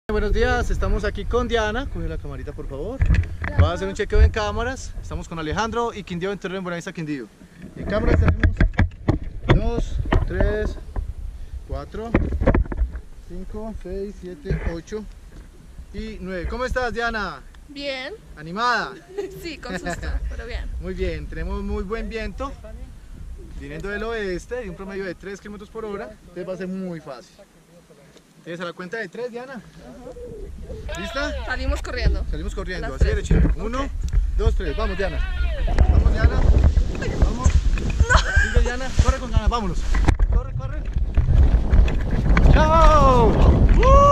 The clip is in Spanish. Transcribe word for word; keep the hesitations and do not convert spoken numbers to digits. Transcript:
Buenos días, estamos aquí con Diana. Coge la camarita, por favor. Va a hacer un chequeo en cámaras. Estamos con Alejandro y Quindío Venturero en Buenavista, Quindío. En cámaras tenemos dos, tres, cuatro, cinco, seis, siete, ocho y nueve. ¿Cómo estás, Diana? Bien. ¿Animada? Sí, con susto, pero bien. Muy bien, tenemos muy buen viento viniendo del oeste y un promedio de tres kilómetros por hora. Entonces va a ser muy fácil. ¿Tienes a la cuenta de tres, Diana? Uh-huh. ¿Lista? Salimos corriendo. Salimos corriendo, así tres. derechito. Uno, okay. dos, tres. Vamos, Diana. Vamos, Diana. Vamos. No. Sigue, Diana. Corre con ganas, vámonos. Corre, corre. ¡Chao! ¡Uh!